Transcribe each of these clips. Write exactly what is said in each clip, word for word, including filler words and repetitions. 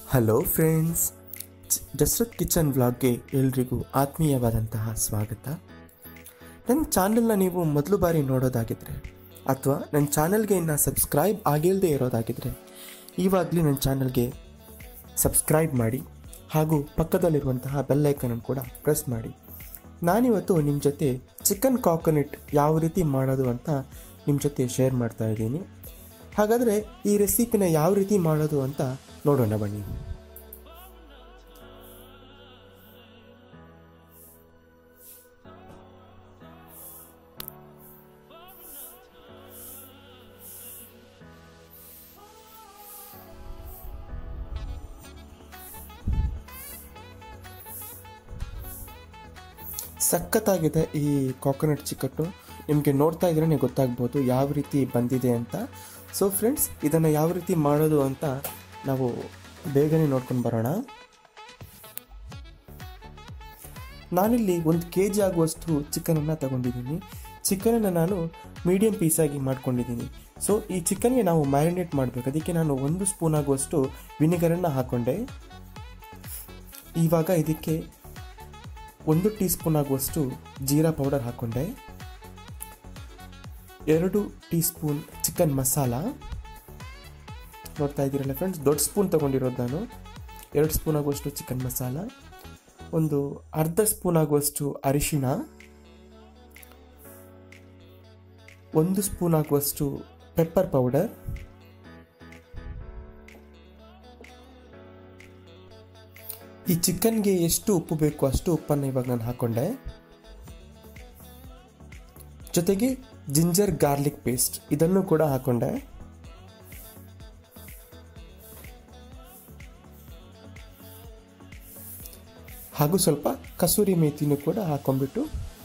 Hello friends, Dasharath kitchen ವ್ಲಾಗ್ಗೆ ಎಲ್ರಿಗೂ ಆತ್ಮೀಯವಾದಂತಹ ಸ್ವಾಗತ. ನನ್ನ ಚಾನಲ್ನ ನೀವು ಮೊದಲು ಬಾರಿ ನೋಡೋದಾಗಿದ್ದರೆ ಅಥವಾ ನನ್ನ ಚಾನಲ್ಗೆ ಇನ್ನು ಸಬ್ಸ್ಕ್ರೈಬ್ ಆಗಿಲ್ಲದೆ ಇರೋದಾಗಿದ್ದರೆ ಇವಾಗಲೇ ನನ್ನ ಚಾನಲ್ಗೆ ಸಬ್ಸ್ಕ್ರೈಬ್ ಮಾಡಿ ಹಾಗೂ ಪಕ್ಕದಲ್ಲಿರುವಂತಹ ಬೆಲ್ಲೈಕನನ್ನು ಕೂಡ ಪ್ರೆಸ್ ಮಾಡಿ. ನಾನಿವತ್ತು ನಿಮ್ಮ ಜೊತೆ ಚಿಕನ್ ಕಾಕೋನಟ್ ಯಾವ ರೀತಿ ಮಾಡೋದು ಅಂತ ನಿಮ್ಮ ಜೊತೆ ಶೇರ್ ಮಾಡ್ತಾ ಇದ್ದೀನಿ. ಹಾಗಾದರೆ ಈ ರೆಸಿಪಿನ ಯಾವ ರೀತಿ ಮಾಡೋದು ಅಂತ ನೋಡೋಣ ಬನ್ನಿ. ಸಖತ್ತಾಗಿದೆ ಈ ಕಾಕೋನಟ್ ಚಿಕನ್ನು. ನಿಮಗೆ ನೋಡ್ತಾ ಇದ್ರೇ ಗೊತ್ತಾಗ್ಬೋದು ಯಾವ ರೀತಿ ಬಂದಿದೆ ಅಂತ. ಸೊ ಫ್ರೆಂಡ್ಸ್, ಇದನ್ನು ಯಾವ ರೀತಿ ಮಾಡೋದು ಅಂತ ನಾವು ಬೇಗನೆ ನೋಡ್ಕೊಂಡು ಬರೋಣ. ನಾನಿಲ್ಲಿ ಒಂದು ಕೆ ಜಿ ಆಗುವಷ್ಟು ಚಿಕನನ್ನು ತಗೊಂಡಿದ್ದೀನಿ. ಚಿಕನನ್ನು ನಾನು ಮೀಡಿಯಮ್ ಪೀಸಾಗಿ ಮಾಡ್ಕೊಂಡಿದ್ದೀನಿ. ಸೊ ಈ ಚಿಕನ್ಗೆ ನಾವು ಮ್ಯಾರಿನೇಟ್ ಮಾಡಬೇಕು. ಅದಕ್ಕೆ ನಾನು ಒಂದು ಸ್ಪೂನ್ ಆಗುವಷ್ಟು ವಿನಿಗರನ್ನು ಹಾಕ್ಕೊಂಡೆ. ಇವಾಗ ಇದಕ್ಕೆ ಒಂದು ಟೀ ಸ್ಪೂನ್ ಆಗುವಷ್ಟು ಜೀರಾ ಪೌಡರ್ ಹಾಕ್ಕೊಂಡೆ. ಎರಡು ಟೀ ಸ್ಪೂನ್ ಚಿಕನ್ ಮಸಾಲ ನೋಡ್ತಾ ಇದ್ದೀರಲ್ಲ ಫ್ರೆಂಡ್ಸ್, ದೊಡ್ಡ ಸ್ಪೂನ್ ತೊಗೊಂಡಿರೋದು ನಾನು. ಎರಡು ಸ್ಪೂನ್ ಆಗುವಷ್ಟು ಚಿಕನ್ ಮಸಾಲ, ಒಂದು ಅರ್ಧ ಸ್ಪೂನ್ ಆಗುವಷ್ಟು ಅರಿಶಿಣ, ಒಂದು ಸ್ಪೂನ್ ಆಗುವಷ್ಟು ಪೆಪ್ಪರ್ ಪೌಡರ್, ಈ ಚಿಕನ್ಗೆ ಎಷ್ಟು ಉಪ್ಪು ಬೇಕು ಅಷ್ಟು ಉಪ್ಪನ್ನು ಇವಾಗ ನಾನು ಹಾಕ್ಕೊಂಡೆ. ಜೊತೆಗೆ ಜಿಂಜರ್ ಗಾರ್ಲಿಕ್ ಪೇಸ್ಟ್ ಇದನ್ನು ಕೂಡ ಹಾಕ್ಕೊಂಡೆ. ಹಾಗೂ ಸ್ವಲ್ಪ ಕಸೂರಿ ಮೇಥಿನೂ ಕೂಡ ಹಾಕೊಂಡ್ಬಿಟ್ಟು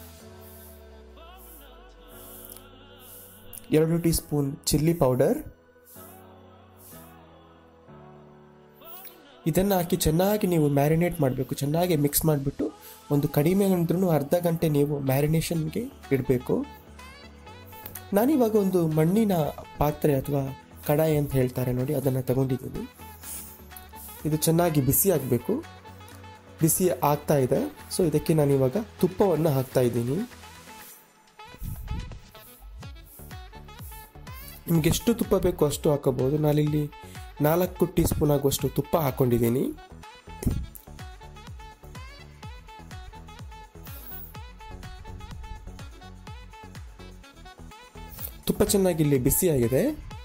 ಎರಡು ಟೀ ಸ್ಪೂನ್ ಚಿಲ್ಲಿ ಪೌಡರ್ ಇದನ್ನು ಹಾಕಿ ಚೆನ್ನಾಗಿ ನೀವು ಮ್ಯಾರಿನೇಟ್ ಮಾಡಬೇಕು. ಚೆನ್ನಾಗಿ ಮಿಕ್ಸ್ ಮಾಡಿಬಿಟ್ಟು ಒಂದು ಕಡಿಮೆ ಅಂದ್ರೂ ಅರ್ಧ ಗಂಟೆ ನೀವು ಮ್ಯಾರಿನೇಷನ್ಗೆ ಇಡಬೇಕು. ನಾನಿವಾಗ ಒಂದು ಮಣ್ಣಿನ ಪಾತ್ರೆ ಅಥವಾ ಕಡಾಯಿ ಅಂತ ಹೇಳ್ತಾರೆ ನೋಡಿ, ಅದನ್ನು ತಗೊಂಡಿದ್ದೀನಿ. ಇದು ಚೆನ್ನಾಗಿ ಬಿಸಿ ಆಗಬೇಕು. ಬಿಸಿ ಆಗ್ತಾ ಇದೆ. ಸೊ ಇದಕ್ಕೆ ನಾನಿವಾಗ ತುಪ್ಪವನ್ನು ಹಾಕ್ತಾ ಇದ್ದೀನಿ. ನಿಮ್ಗೆ ಎಷ್ಟು ತುಪ್ಪ ಬೇಕು ಅಷ್ಟು ಹಾಕೋಬಹುದು. ನಾನಿಲ್ಲಿ ನಾಲ್ಕು ಟೀ ಸ್ಪೂನ್ ಆಗುವಷ್ಟು ತುಪ್ಪ ಹಾಕ್ಕೊಂಡಿದ್ದೀನಿ. ತುಪ್ಪ ಚೆನ್ನಾಗಿ ಇಲ್ಲಿ ಬಿಸಿಯಾಗಿದೆ.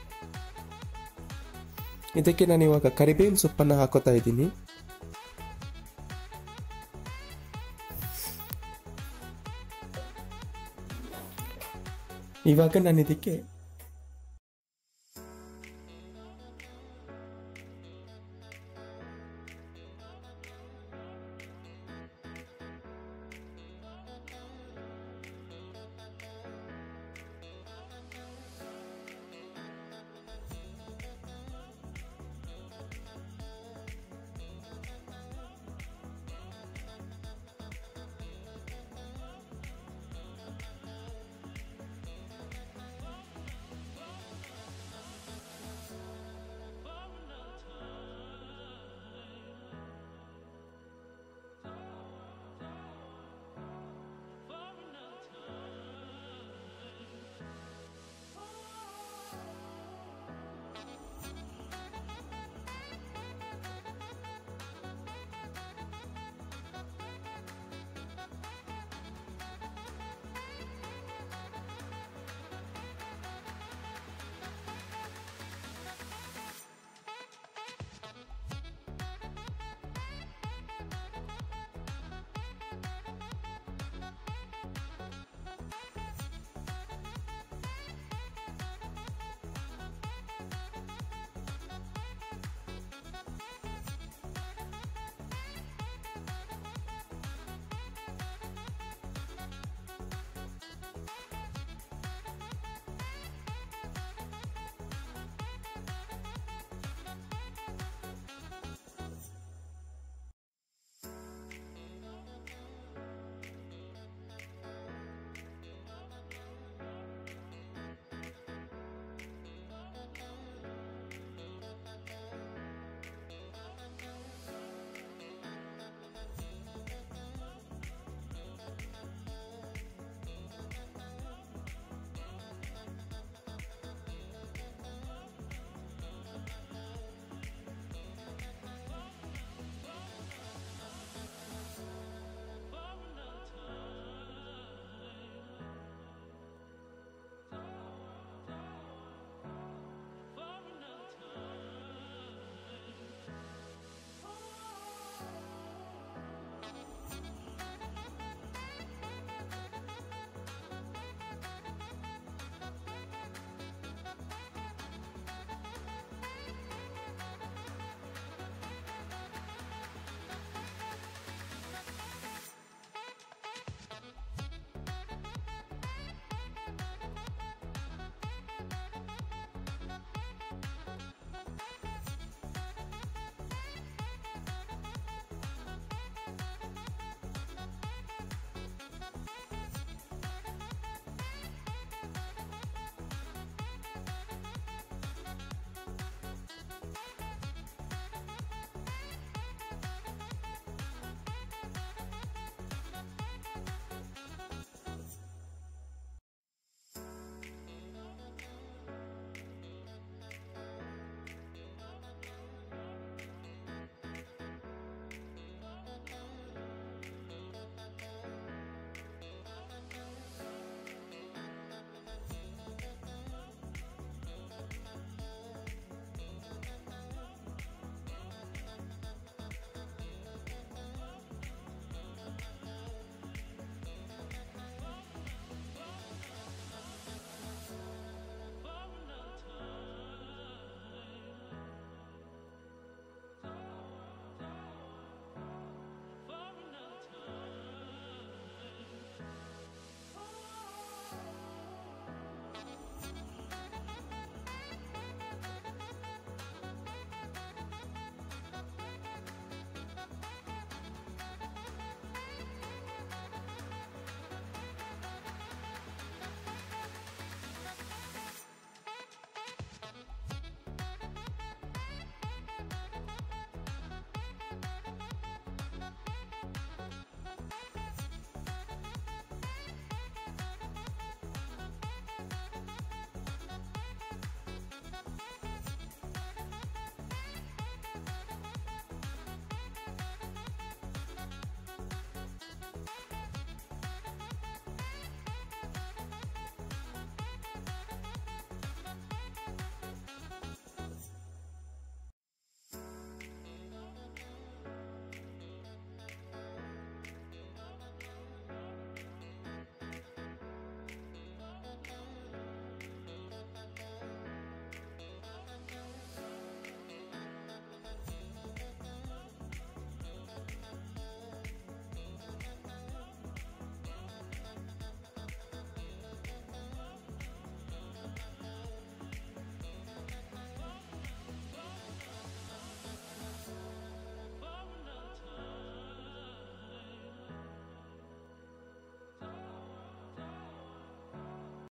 ಇದಕ್ಕೆ ನಾನು ಇವಾಗ ಕರಿಬೇವಿನ ಸೊಪ್ಪನ್ನು ಹಾಕೋತಾ ಇದ್ದೀನಿ. ಇವಾಗ ನಾನು ಇದಕ್ಕೆ